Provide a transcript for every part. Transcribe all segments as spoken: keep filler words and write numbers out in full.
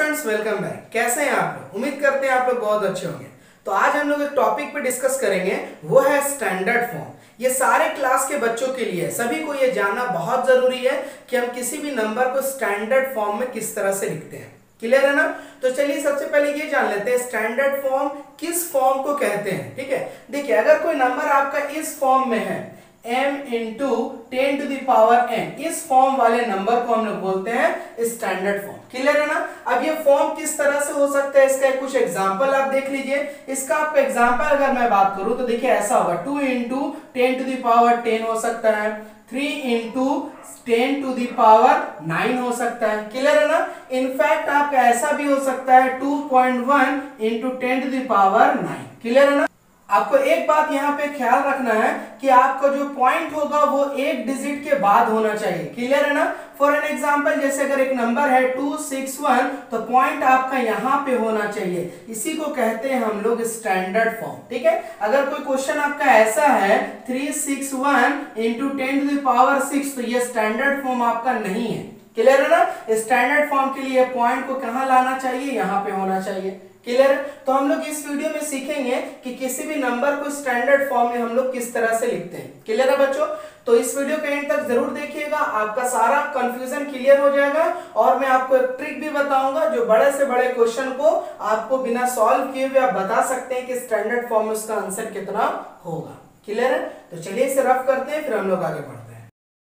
Friends, welcome back. कैसे हैं आप लोग? उम्मीद करते हैं आप लोग बहुत अच्छे होंगे। तो आज हम लोग एक टॉपिक पे डिस्कस करेंगे, वो है स्टैंडर्ड फॉर्म। ये सारे क्लास के बच्चों के लिए है, सभी को ये जानना बहुत जरूरी है कि हम किसी भी नंबर को स्टैंडर्ड फॉर्म में किस तरह से लिखते हैं। क्लियर है ना? तो चलिए सबसे पहले ये जान लेते हैं स्टैंडर्ड फॉर्म किस फॉर्म को कहते हैं। ठीक है, देखिए अगर कोई नंबर आपका इस फॉर्म में है m into ten to the power n, इस फॉर्म वाले नंबर को हम लोग बोलते हैं स्टैंडर्ड फॉर्म। क्लियर है ना? अब ये फॉर्म किस तरह से हो सकता है, इसका कुछ एग्जांपल आप देख लीजिए। इसका आपका एग्जांपल अगर मैं बात करूं तो देखिए ऐसा होगा, two into ten to the power ten हो सकता है, three into ten to the power nine हो सकता है। क्लियर है ना? इनफैक्ट आपका ऐसा भी हो सकता है two point one into ten to the power nine. Clear है ना? आपको एक बात यहाँ पे ख्याल रखना है कि आपका जो पॉइंट होगा वो एक डिजिट के बाद होना चाहिए। क्लियर है ना? फॉर एन एग्जांपल, जैसे अगर एक नंबर है टू सिक्स वन, तो पॉइंट आपका यहाँ पे होना चाहिए। इसी को कहते हैं हम लोग स्टैंडर्ड फॉर्म। ठीक है, अगर कोई क्वेश्चन आपका ऐसा है three six one into ten to the power six, तो ये स्टैंडर्ड फॉर्म आपका नहीं है। क्लियर है ना? स्टैंडर्ड फॉर्म के लिए पॉइंट को कहाँ लाना चाहिए? यहाँ पे होना चाहिए। क्लियर? तो हम लोग इस वीडियो में सीखेंगे कि किसी भी नंबर को स्टैंडर्ड फॉर्म में हम लोग किस तरह से लिखते हैं। क्लियर है बच्चों? तो इस वीडियो के एंड तक जरूर देखिएगा, आपका सारा कंफ्यूजन क्लियर हो जाएगा। और मैं आपको एक ट्रिक भी बताऊंगा जो बड़े से बड़े क्वेश्चन को आपको बिना सॉल्व किए हुए आप बता सकते हैं कि स्टैंडर्ड फॉर्म में उसका आंसर कितना होगा। क्लियर है? तो चलिए इसे रफ करते हैं, फिर हम लोग आगे बढ़ते हैं।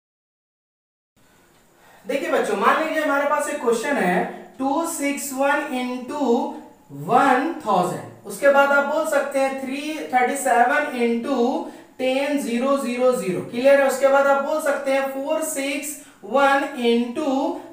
देखिए बच्चों, मान लीजिए हमारे पास एक क्वेश्चन है two six one into one thousand, उसके बाद आप बोल सकते हैं three thirty seven into ten zero zero zero. Clear है? उसके बाद आप बोल सकते हैं फोर सिक्स वन इंटू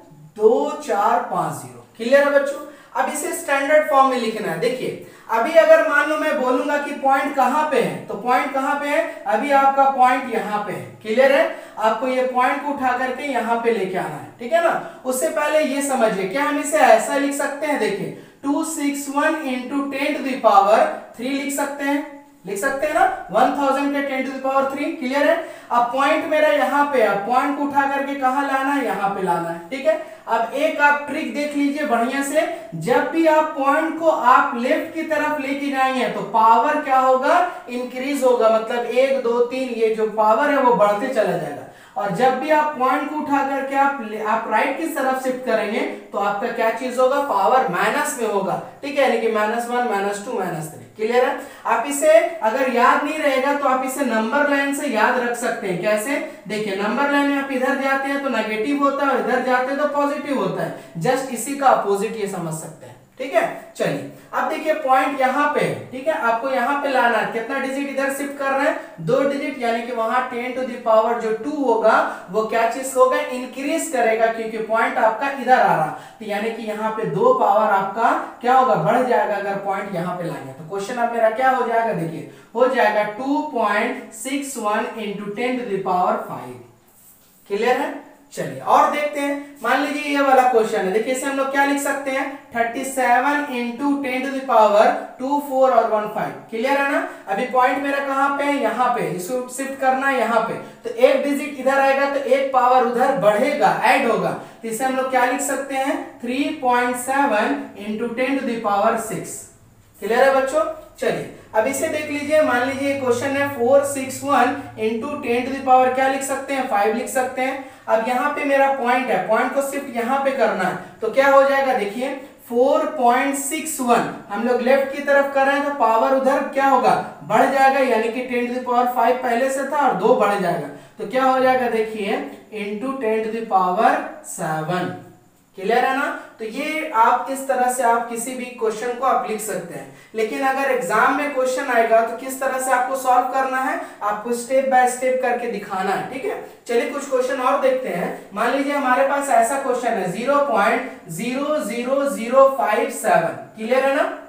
दो चार पांच जीरो। क्लियर है बच्चों? अब इसे स्टैंडर्ड फॉर्म में लिखना है। देखिए अभी अगर मान लो मैं बोलूंगा कि पॉइंट कहां पे है, तो पॉइंट कहां पे है? अभी आपका पॉइंट यहां पे है। क्लियर है? आपको ये पॉइंट को उठा करके यहां पे लेके आना है। ठीक है ना? उससे पहले ये समझिए, क्या हम इसे ऐसा लिख सकते हैं? देखिए two six one into ten to the power three लिख सकते हैं, लिख सकते हैं ना? वन थाउजेंड के ten to the power three. Clear है? अब पॉइंट मेरा यहाँ पे है, पॉइंट को उठा करके कहाँ लाना है? यहाँ पे लाना है। ठीक है, अब एक आप ट्रिक देख लीजिए बढ़िया से, जब भी आप पॉइंट को आप लेफ्ट की तरफ लेके जाएंगे तो पावर क्या होगा? इंक्रीज होगा, मतलब एक दो तीन ये जो पावर है वो बढ़ते चला जाएगा। और जब भी आप पॉइंट को उठा करके आप आप राइट की तरफ शिफ्ट करेंगे तो आपका क्या चीज होगा? पावर माइनस में होगा। ठीक है, यानी कि minus one minus two minus three. Clear है? आप इसे अगर याद नहीं रहेगा तो आप इसे नंबर लाइन से याद रख सकते हैं। कैसे? देखिए नंबर लाइन में आप इधर जाते हैं तो नेगेटिव होता है, इधर जाते हैं तो पॉजिटिव होता है। जस्ट इसी का अपोजिट ये समझ सकते हैं। ठीक है, चलिए अब देखिए पॉइंट यहाँ पे है। ठीक है, आपको यहाँ पे लाना है। कितना डिजिट इधर शिफ्ट कर रहे हैं? दो डिजिट, यानी कि वहां टेन टू द पावर जो टू होगा वो क्या चीज होगा? इंक्रीज करेगा, क्योंकि पॉइंट आपका इधर आ रहा, तो यानी कि यहाँ पे दो पावर आपका क्या होगा? बढ़ जाएगा अगर पॉइंट यहाँ पे लाएंगे। तो क्वेश्चन अब मेरा क्या हो जाएगा? देखिए हो जाएगा two point six one into ten to the power five. Clear है? चलिए और देखते हैं। मान लीजिए ये वाला क्वेश्चन है, देखिए इसे हम लोग क्या लिख सकते हैं? Thirty seven into ten to the power two four और वन फाइव। क्लियर है ना? अभी पॉइंट मेरा कहां पे है? यहाँ पे। इसको शिफ्ट करना है यहाँ पे, तो एक डिजिट इधर आएगा तो एक पावर उधर बढ़ेगा, ऐड होगा। तो इसे हम लोग क्या लिख सकते हैं? Three point seven into ten to the power six. Clear है बच्चों? चलिए अब इसे देख लीजिए, मान लीजिए क्वेश्चन है four six one into ten to the power क्या लिख सकते हैं? फाइव लिख सकते हैं। अब यहाँ पे मेरा पॉइंट है, पॉइंट को शिफ्ट यहाँ पे करना है, तो क्या हो जाएगा? देखिए फोर पॉइंट सिक्स वन हम लोग लेफ्ट की तरफ कर रहे हैं तो पावर उधर क्या होगा? बढ़ जाएगा, यानी कि ten to the power five पहले से था और दो बढ़ जाएगा, तो क्या हो जाएगा? देखिए into ten to the power seven. Clear है ना? तो ये आप इस तरह से आप किसी भी क्वेश्चन को आप लिख सकते हैं। लेकिन अगर एग्जाम में क्वेश्चन आएगा तो किस तरह से आपको सॉल्व करना है? आपको स्टेप बाय स्टेप करके दिखाना है। ठीक है, चलिए कुछ क्वेश्चन और देखते हैं। मान लीजिए हमारे पास ऐसा क्वेश्चन है zero point zero zero zero five seven. Clear है ना?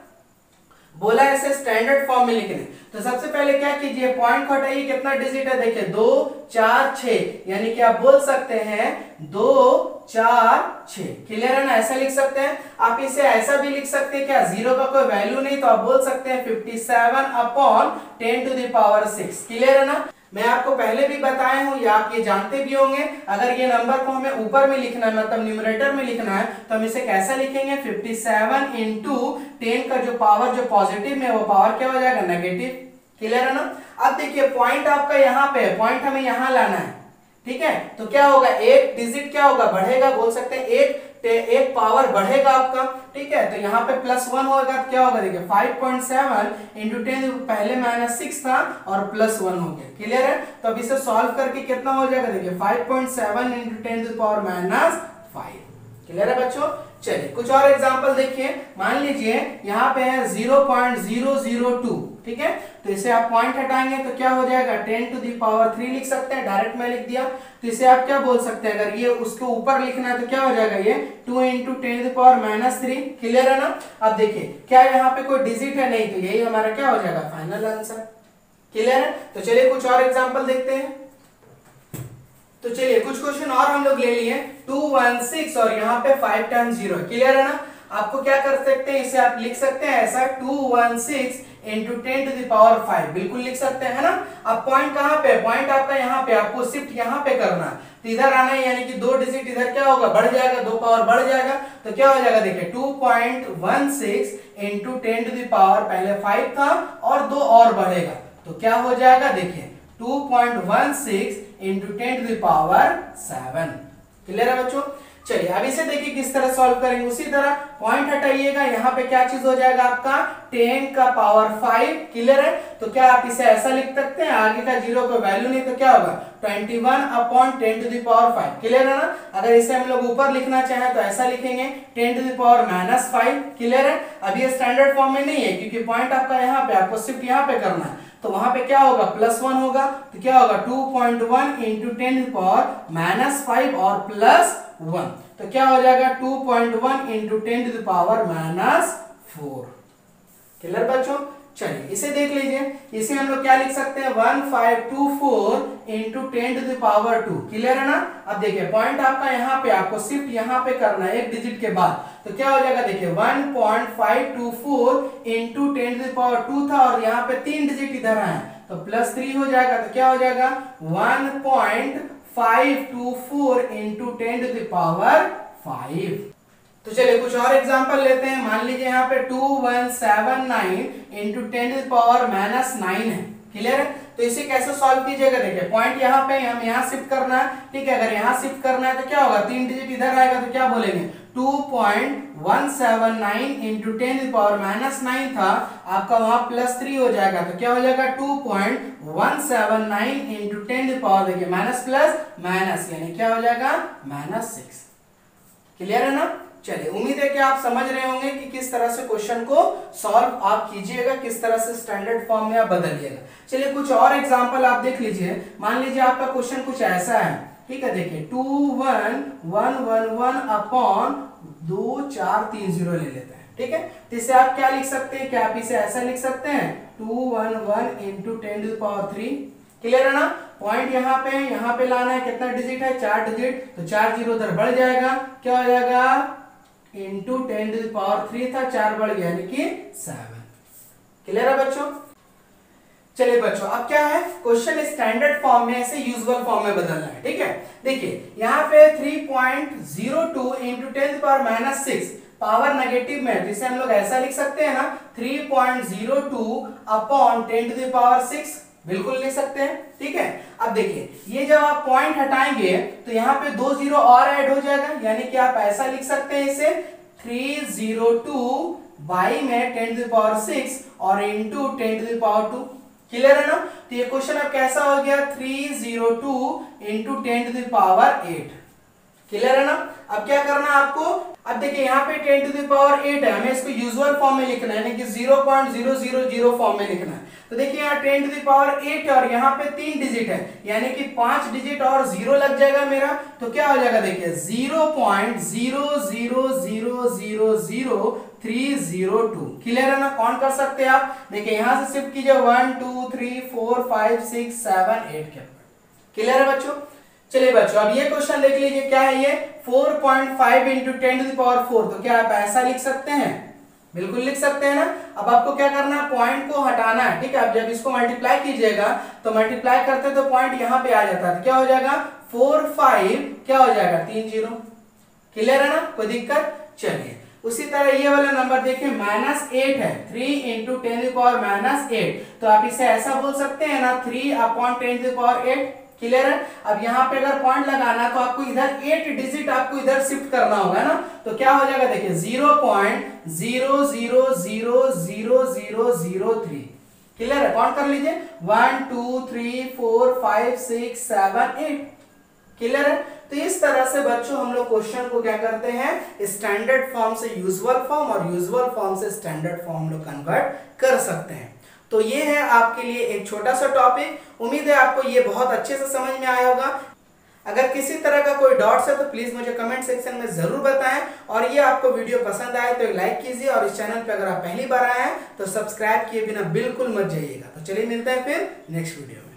बोला ऐसे स्टैंडर्ड फॉर्म में लिखने, तो सबसे पहले क्या कीजिए? पॉइंट को हटाइए, कितना डिजिट है? देखिए दो चार छह, यानी कि आप बोल सकते हैं दो चार छह। क्लियर है ना? ऐसा लिख सकते हैं। आप इसे ऐसा भी लिख सकते हैं, क्या जीरो का कोई वैल्यू नहीं तो आप बोल सकते हैं fifty seven upon ten to the power six. Clear है ना? मैं आपको पहले भी बताया हूं या आप ये जानते भी होंगे, अगर ये नंबर को हमें ऊपर में लिखना है मतलब न्यूमरेटर में लिखना है तो हम इसे कैसा लिखेंगे, फिफ्टी सेवन इंटू टेन का जो पावर जो पॉजिटिव में वो पावर क्या हो जाएगा, नेगेटिव। क्लियर है ना। अब देखिए पॉइंट आपका यहाँ पे है, पॉइंट हमें यहाँ लाना है, ठीक है। तो क्या होगा, एक डिजिट क्या होगा, बढ़ेगा, बोल सकते हैं एक एक पावर बढ़ेगा आपका, ठीक है। तो यहाँ पे प्लस वन होगा तो क्या होगा, देखिए five point seven into ten, पहले माइनस सिक्स था और प्लस वन हो गया। क्लियर है। तो अब इसे सॉल्व करके कितना हो जाएगा, देखिए five point seven into ten to power minus five. Clear है बच्चों। चलिए कुछ और एग्जांपल देखिए। मान लीजिए यहाँ पे है zero point zero zero two, ठीक है। तो इसे आप पॉइंट हटाएंगे तो क्या हो जाएगा, ten to the power three लिख सकते हैं, डायरेक्ट में लिख दिया। तो इसे आप क्या बोल सकते हैं, अगर ये उसके ऊपर लिखना है तो क्या हो जाएगा, ये two into ten to the power minus three. Clear है ना। अब देखिए क्या यहाँ पे कोई डिजिट है, नहीं, तो यही हमारा क्या हो जाएगा, फाइनल आंसर। क्लियर है। तो चलिए कुछ और एग्जाम्पल देखते हैं। तो चलिए कुछ क्वेश्चन और हम लोग ले लिए, टू वन सिक्स और यहाँ पे फाइव टाइम्स जीरो। क्लियर है ना। आपको क्या कर सकते हैं, इसे आप लिख सकते हैं ऐसा, two one six into ten to the power five, बिल्कुल लिख सकते हैं, है ना। अब पॉइंट कहाँ पे, पॉइंट आपका यहाँ पे, आपको शिफ्ट यहाँ पे करना है, तो इधर आना है, यानी कि दो डिजिट इधर क्या होगा, बढ़ जाएगा, दो पावर बढ़ जाएगा। तो क्या हो जाएगा, देखिए two point one six into ten to the power, पहले फाइव था और दो और बढ़ेगा, तो क्या हो जाएगा, देखिए two point one six into ten to the power seven. Clear है बच्चों। चलिए अब इसे देखिए किस तरह सॉल्व करेंगे। उसी तरह पॉइंट हटाइएगा, यहाँ पे क्या चीज हो जाएगा आपका, टेन का पावर फाइव। क्लियर है। तो क्या आप इसे ऐसा लिख सकते हैं, आगे का जीरो का वैल्यू नहीं तो क्या होगा, twenty one upon ten to the power five. Clear है ना। अगर इसे हम लोग ऊपर लिखना चाहें तो ऐसा लिखेंगे, ten to the power minus five. Clear है। अब ये स्टैंडर्ड फॉर्म में नहीं है क्योंकि पॉइंट आपका यहाँ पे, आपको शिफ्ट यहाँ पे करना है, तो वहां पे क्या होगा, प्लस वन होगा। तो क्या होगा, two point one into ten to power minus five और प्लस वन, तो क्या हो जाएगा, two point one into ten to power minus four. Clear बच्चों। चलिए इसे देख लीजिए, इसे हम लोग क्या लिख सकते हैं, one five two four into ten to power two. Clear है ना। अब देखिए पॉइंट आपका यहाँ पे, आपको शिफ्ट यहाँ पे करना है एक डिजिट के बाद, तो क्या हो जाएगा, देखिए one point five two four into ten to power two था और यहाँ पे तीन डिजिट इधर आए तो प्लस थ्री हो जाएगा, तो क्या हो जाएगा, one point five two four into ten to power five. तो चलिए कुछ और एग्जांपल लेते हैं। मान लीजिए यहाँ पे two one seven nine into ten to power minus nine है। क्लियर है। तो इसे कैसे सॉल्व कीजिएगा, देखिए पॉइंट यहाँ पे, हम यहाँ शिफ्ट करना है, ठीक है। अगर यहाँ शिफ्ट करना है तो क्या होगा, तीन डिजिट इधर आएगा तो क्या बोलेंगे, two point one seven nine into ten to power minus nine था, आपका वहां प्लस थ्री हो जाएगा, तो क्या हो जाएगा, two point one seven nine into ten to power, देखिए माइनस प्लस माइनस, यानी क्या हो जाएगा, माइनस सिक्स। क्लियर है ना। चलिए उम्मीद है कि आप समझ रहे होंगे कि किस तरह से क्वेश्चन को सॉल्व आप कीजिएगा, किस तरह से स्टैंडर्ड फॉर्म में आप बदलिएगा। चलिए कुछ और एग्जांपल आप देख लीजिए। मान लीजिए आपका क्वेश्चन कुछ ऐसा है, ठीक है। देखिए two one one one one upon दो चार तीन जीरो ले लेते हैं, ठीक है। तो इसे आप क्या लिख सकते हैं, क्या आप इसे ऐसा लिख सकते हैं, two one one into ten to power three. Clear है ना। पॉइंट यहाँ पे, यहाँ पे लाना है, कितना डिजिट है, चार डिजिट, तो चार जीरो उधर बढ़ जाएगा, क्या हो जाएगा, into ten to power three था, चार बढ़ गया यानी कि सेवन। क्लियर है बच्चों। चलिए बच्चों अब क्या है, क्वेश्चन स्टैंडर्ड फॉर्म में से यूजुअल फॉर्म में बदलना है, ठीक है। देखिए यहाँ पे three point zero two into ten power minus six, power negative में, जिसे हम लोग ऐसा लिख सकते हैं ना, three point zero two upon ten to power six, बिल्कुल लिख सकते हैं, ठीक है। अब देखिए ये जब आप पॉइंट हटाएंगे तो यहाँ पे दो जीरो और ऐड हो जाएगा, यानी कि आप ऐसा लिख सकते हैं इसे, थ्री जीरो टू बाई में टेन टू पावर सिक्स और into ten to power two. Clear है ना। तो ये क्वेश्चन अब कैसा हो गया, three zero two into ten to power eight. Clear है ना। अब क्या करना है आपको, अब देखिए यहाँ पे टेन टू पावर एट है, हमें इसको यूजुअल फॉर्म में लिखना है, यानी कि zero point zero zero zero form में लिखना है। तो देखिए यहाँ टेन टू पावर एट है और यहाँ पे तीन डिजिट है, यानी कि पांच डिजिट और जीरो लग जाएगा मेरा, तो क्या हो जाएगा, देखिए zero point zero zero zero zero zero three zero two. Clear है ना। कौन कर सकते हैं आप, देखिए यहाँ से शिफ्ट कीजिए, one two three four five six seven eight के। क्लियर है बच्चों। चलिए बच्चों अब ये क्वेश्चन देख लीजिए, क्या है ये, four point five into ten to power four, तो क्या आप ऐसा लिख सकते हैं, बिल्कुल लिख सकते हैं ना। अब आपको क्या करना है, पॉइंट को हटाना है, ठीक है। अब जब इसको मल्टीप्लाई कीजिएगा तो मल्टीप्लाई करते तो पॉइंट यहाँ पे आ जाता है, क्या हो जाएगा फोर फाइव, क्या हो जाएगा तीन जीरो। क्लियर है ना, कोई दिक्कत। चलिए उसी तरह ये वाला नंबर देखिए माइनस एट है, three into ten power minus eight, तो आप इसे ऐसा बोल सकते हैं ना, three upon ten power eight. Clear है। अब यहाँ पे अगर पॉइंट लगाना तो आपको इधर एट डिजिट आपको इधर शिफ्ट करना होगा ना, तो क्या हो जाएगा देखिए zero point zero zero zero zero zero zero three. Clear है, काउंट कर लीजिए one two three four five six seven eight. Clear है। तो इस तरह से बच्चों हम लोग क्वेश्चन को क्या करते हैं, स्टैंडर्ड फॉर्म से यूजुअल फॉर्म और यूजुअल फॉर्म से स्टैंडर्ड फॉर्म लोग कन्वर्ट कर सकते हैं। तो ये है आपके लिए एक छोटा सा टॉपिक। उम्मीद है आपको ये बहुत अच्छे से समझ में आया होगा। अगर किसी तरह का कोई डाउट्स है तो प्लीज मुझे कमेंट सेक्शन में जरूर बताएं, और ये आपको वीडियो पसंद आए तो एक लाइक कीजिए, और इस चैनल पे अगर आप पहली बार आए हैं तो सब्सक्राइब किए बिना बिल्कुल मत जाइएगा। तो चलिए मिलते हैं फिर नेक्स्ट वीडियो में।